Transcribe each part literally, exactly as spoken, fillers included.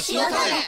塩タレ。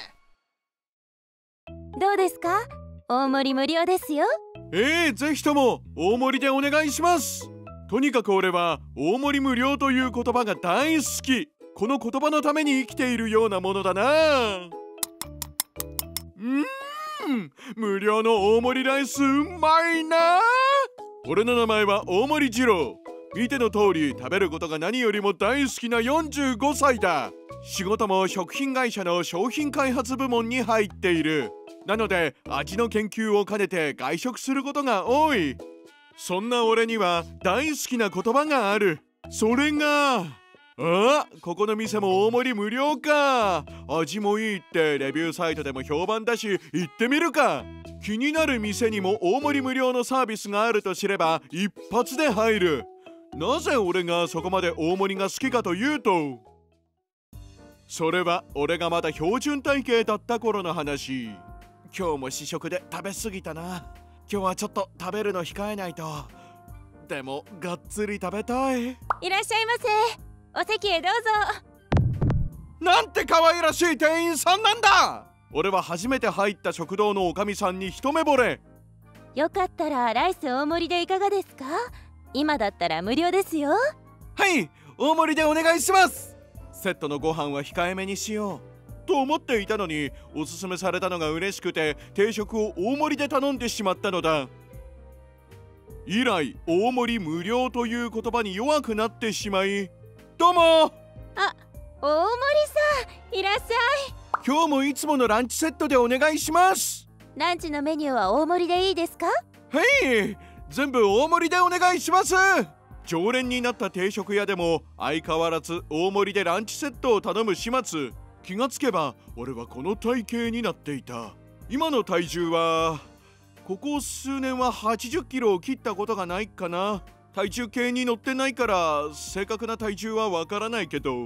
どうですか？大盛り無料ですよ。 えー、ぜひとも大盛りでお願いします。とにかく俺は大盛り無料という言葉が大好き。この言葉のために生きているようなものだな。うーん、無料の大盛りライスうまいな。俺の名前は大盛二郎。見ての通り食べることが何よりも大好きなよんじゅうごさいだ。仕事も食品会社の商品開発部門に入っている。なので味の研究を兼ねて外食することが多い。そんな俺には大好きな言葉がある。それが、あ、ここの店も大盛り無料か。味もいいってレビューサイトでも評判だし行ってみるか。気になる店にも大盛り無料のサービスがあると知れば一発で入る。なぜ俺がそこまで大盛りが好きかというと、それは俺がまだ標準体型だった頃の話。今日も試食で食べ過ぎたな。今日はちょっと食べるの控えないと。でもがっつり食べたい。 いらっしゃいませ。お席へどうぞ。 なんて可愛らしい店員さんなんだ。俺は初めて入った食堂のおかみさんに一目惚れ。 よかったらライス大盛りでいかがですか？今だったら無料ですよ。 はい、大盛りでお願いします。セットのご飯は控えめにしようと思っていたのに、おすすめされたのが嬉しくて定食を大盛りで頼んでしまったのだ。以来大盛り無料という言葉に弱くなってしまい。どうも。 あ、大盛りさんいらっしゃい。 今日もいつものランチセットでお願いします。 ランチのメニューは大盛りでいいですか？ はい、全部大盛りでお願いします。常連になった定食屋でも相変わらず大盛りでランチセットを頼む始末。気がつけば俺はこの体型になっていた。今の体重はここ数年ははちじゅっキロを切ったことがないかな。体重計に乗ってないから正確な体重はわからないけど。 はい、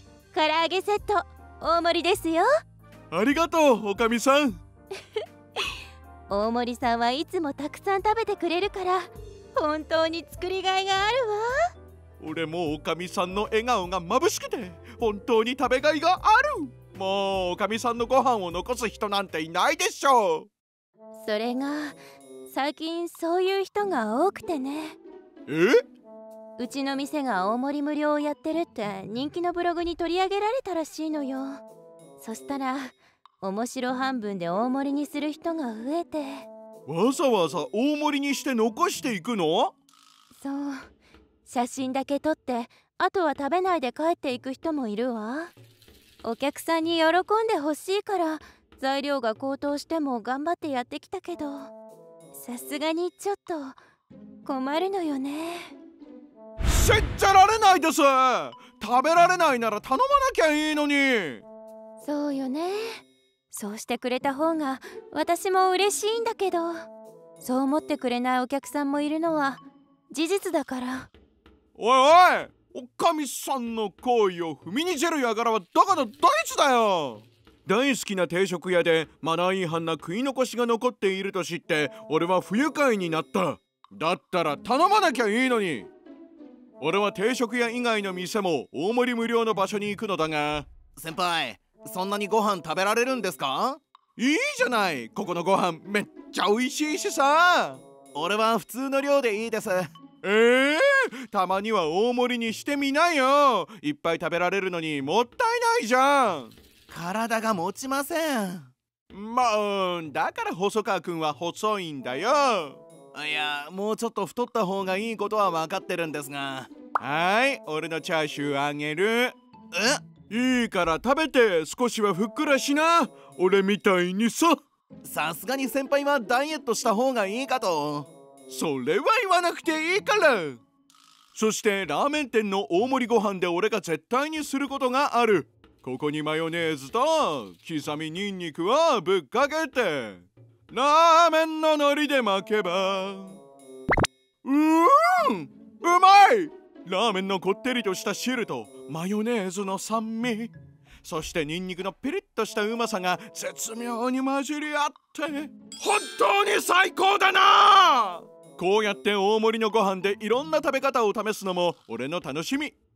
唐揚げセット大盛りですよ。 ありがとうおかみさん。 大森さんはいつもたくさん食べてくれるから本当に作りがいがあるわ。 俺もおかみさんの笑顔が眩しくて本当に食べがいがある。もうおかみさんのご飯を残す人なんていないでしょう。 それが最近そういう人が多くてね。 え？ うちの店が大盛り無料をやってるって人気のブログに取り上げられたらしいのよ。そしたら面白半分で大盛りにする人が増えて。 わざわざ大盛りにして残していくの？ そう、写真だけ撮ってあとは食べないで帰っていく人もいるわ。お客さんに喜んでほしいから材料が高騰しても頑張ってやってきたけど、さすがにちょっと困るのよね。 信じられないです。食べられないなら頼まなきゃいいのに。 そうよね。そうしてくれた方が私も嬉しいんだけど、そう思ってくれないお客さんもいるのは事実だから。 おいおい、おかみさんの行為を踏みにじる輩はどこのどいつだよ。大好きな定食屋でマナー違反な食い残しが残っていると知って俺は不愉快になった。だったら頼まなきゃいいのに。俺は定食屋以外の店も大盛り無料の場所に行くのだが。 先輩、そんなにご飯食べられるんですか？ いいじゃない、ここのご飯めっちゃ美味しいしさ。 俺は普通の量でいいです。 えー、たまには大盛りにしてみなよ。いっぱい食べられるのにもったいないじゃん。 体が持ちません。 まあだから細川くんは細いんだよ。 いや、もうちょっと太った方がいいことは分かってるんですが。 はい、俺のチャーシューあげる。 え？ いいから食べて少しはふっくらしな。俺みたいにさ。 さすがに先輩はダイエットした方がいいかと。 それは言わなくていいから。そしてラーメン店の大盛りご飯で俺が絶対にすることがある。ここにマヨネーズと刻みニンニクをぶっかけてラーメンの海苔で巻けば、うーん、うまい。ラーメンのこってりとした汁とマヨネーズの酸味、そしてニンニクのピリッとしたうまさが絶妙に混じり合って本当に最高だな。こうやって大盛りのご飯でいろんな食べ方を試すのも俺の楽しみ。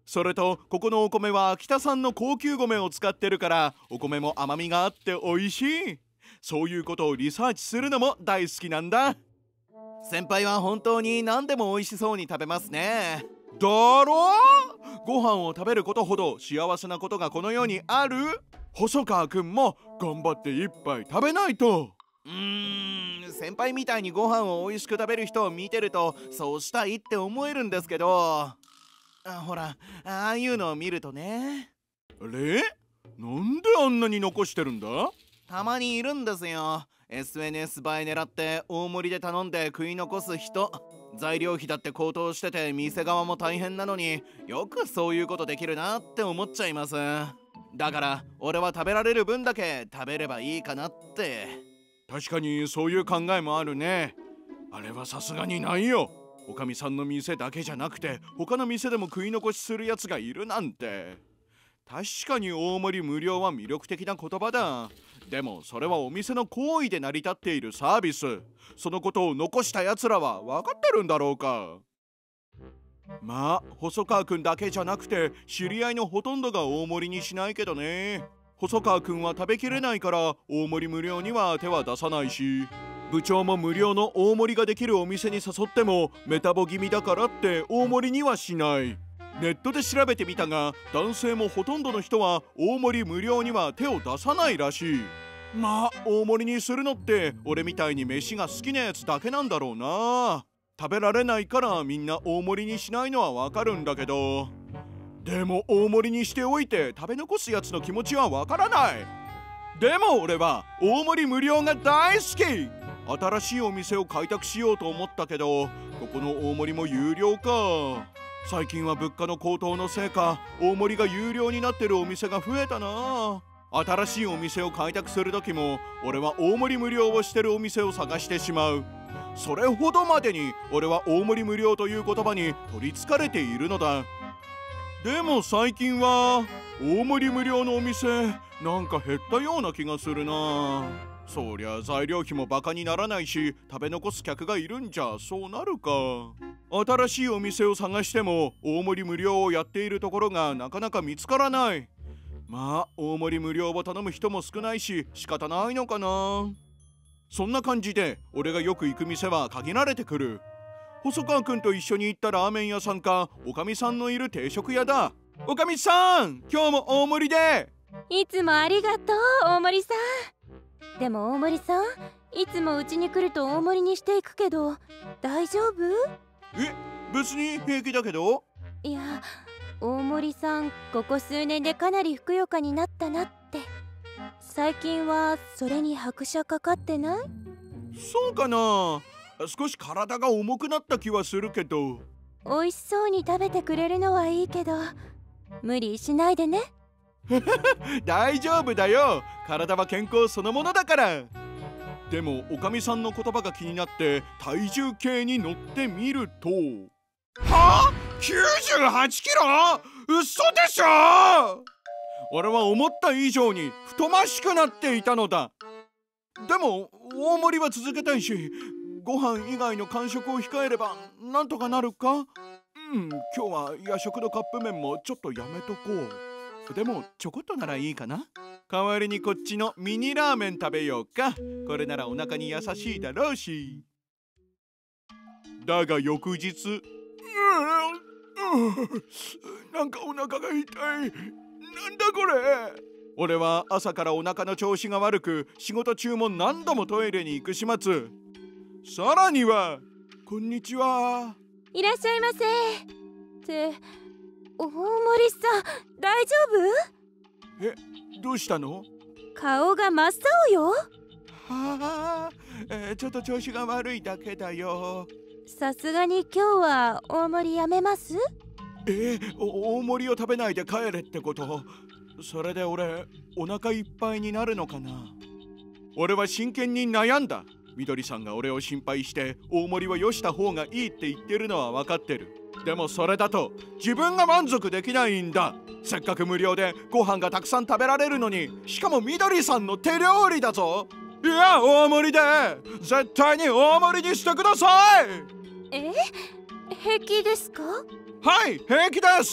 それとここのお米は北産の高級米を使ってるからお米も甘みがあって美味しい。そういうことをリサーチするのも大好きなんだ。 先輩は本当に何でも美味しそうに食べますね。 だろう。ご飯を食べることほど幸せなことがこの世にある。細川くんも頑張って一杯食べないと。 うーん、先輩みたいにご飯を美味しく食べる人を見てるとそうしたいって思えるんですけど、あ、ほら、ああいうのを見るとね。 あれ、なんであんなに残してるんだ。 たまにいるんですよ。 エスエヌエス 映え狙って大盛りで頼んで食い残す人。材料費だって高騰してて店側も大変なのによくそういうことできるなって思っちゃいます。だから俺は食べられる分だけ食べればいいかなって。 確かにそういう考えもあるね。あれはさすがにないよ。おかみさんの店だけじゃなくて他の店でも食い残しするやつがいるなんて。確かに大盛り無料は魅力的な言葉だ。でもそれはお店の行為で成り立っているサービス。そのことを残したやつらは分かってるんだろうか。まあ細川くんだけじゃなくて知り合いのほとんどが大盛りにしないけどね。細川くんは食べきれないから大盛り無料には手は出さないし、部長も無料の大盛りができるお店に誘ってもメタボ気味だからって大盛りにはしない。ネットで調べてみたが男性もほとんどの人は大盛り無料には手を出さないらしい。まあ大盛りにするのって俺みたいに飯が好きなやつだけなんだろうな。食べられないからみんな大盛りにしないのはわかるんだけど、でも大盛りにしておいて食べ残すやつの気持ちはわからない。でも俺は大盛り無料が大好き。新しいお店を開拓しようと思ったけどここの大盛りも有料か。最近は物価の高騰のせいか大盛りが有料になってるお店が増えたな。新しいお店を開拓する時も俺は大盛り無料をしてるお店を探してしまう。それほどまでに俺は大盛り無料という言葉に取りつかれているのだ。でも最近は大盛り無料のお店なんか減ったような気がするな。そりゃ材料費もバカにならないし食べ残す客がいるんじゃそうなるか。新しいお店を探しても大盛り無料をやっているところがなかなか見つからない。まあ大盛り無料を頼む人も少ないし仕方ないのかな。そんな感じで俺がよく行く店は限られてくる。細川くんと一緒に行ったラーメン屋さんかおかみさんのいる定食屋だ。おかみさん今日も大盛りで。 いつもありがとう大森さん。でも大森さんいつもうちに来ると大盛りにしていくけど大丈夫？ え、別に平気だけど。 いや大森さんここ数年でかなりふくよかになったなって。最近はそれに拍車かかってない？ そうかな。少し体が重くなった気はするけど。 美味しそうに食べてくれるのはいいけど無理しないでね。 大丈夫だよ。体は健康そのものだから。でもおかみさんの言葉が気になって体重計に乗ってみると、はあ ?きゅうじゅうはちキロ？ 嘘でしょ。俺は思った以上に太ましくなっていたのだ。でも大盛りは続けたいしご飯以外の間食を控えればなんとかなるか。うん、今日は夜食のカップ麺もちょっとやめとこう。でもちょこっとならいいかな。代わりにこっちのミニラーメン食べようか。これならお腹に優しいだろうし。だが翌日、ううなんかお腹が痛い。なんだこれ。俺は朝からお腹の調子が悪く仕事中も何度もトイレに行く始末。さらにはこんにちは。 いらっしゃいませ。って大森さん大丈夫？え、どうしたの？ 顔が真っ青よ。 はあ、えー、ちょっと調子が悪いだけだよ。 さすがに今日は大盛りやめます？ えー、大盛りを食べないで帰れってこと？それで俺お腹いっぱいになるのかな。俺は真剣に悩んだ。みどりさんが俺を心配して大盛りはよした方がいいって言ってるのは分かってる。でもそれだと自分が満足できないんだ。せっかく無料でご飯がたくさん食べられるのに、しかもみどりさんの手料理だぞ。いや大盛りで絶対に大盛りにしてください。 え、平気ですか？ はい、平気です。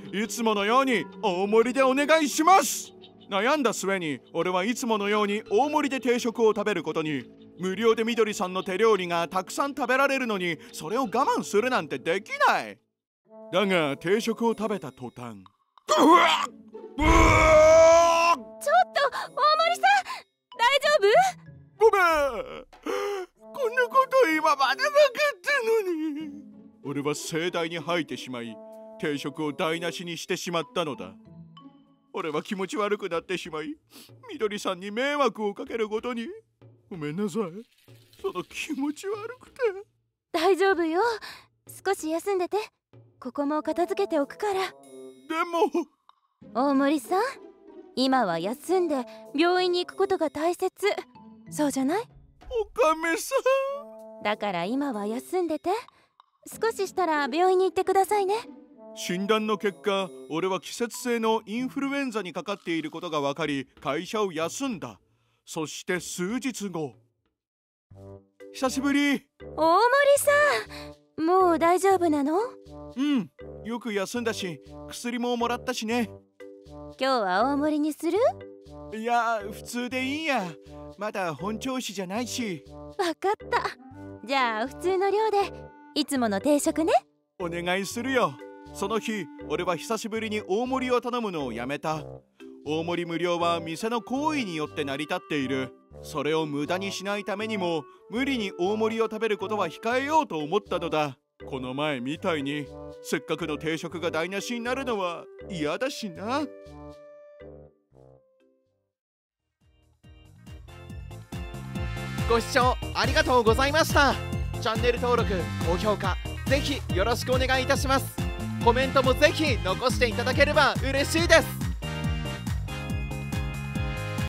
いつものように大盛りでお願いします。悩んだ末に俺はいつものように大盛りで定食を食べることに。無料でみどりさんの手料理がたくさん食べられるのにそれを我慢するなんてできない。だが定食を食べた途端、うわっうわちょっと大森さん大丈夫？ ごめん、こんなこと今までなかったのに。俺は盛大に吐いてしまい定食を台無しにしてしまったのだ。俺は気持ち悪くなってしまいみどりさんに迷惑をかけることに。ごめんなさい、その気持ち悪くて。 大丈夫よ、少し休んでて。ここも片付けておくから。 でも大森さん、今は休んで病院に行くことが大切。そうじゃない？ おかめさんだから今は休んでて。少ししたら病院に行ってくださいね。 診断の結果、俺は季節性のインフルエンザにかかっていることが分かり会社を休んだ。そして数日後、久しぶり。 大森さん、もう大丈夫なの？ うん、よく休んだし薬ももらったしね。 今日は大盛りにする？ いや、普通でいいや。まだ本調子じゃないし。 わかった。じゃあ普通の量でいつもの定食ね。 お願いするよ。その日俺は久しぶりに大盛りを頼むのをやめた。大盛り無料は店の行為によって成り立っている。それを無駄にしないためにも無理に大盛りを食べることは控えようと思ったのだ。この前みたいにせっかくの定食が台無しになるのは嫌だしな。 ご視聴ありがとうございました。チャンネル登録、高評価ぜひよろしくお願いいたします。コメントもぜひ残していただければ嬉しいです。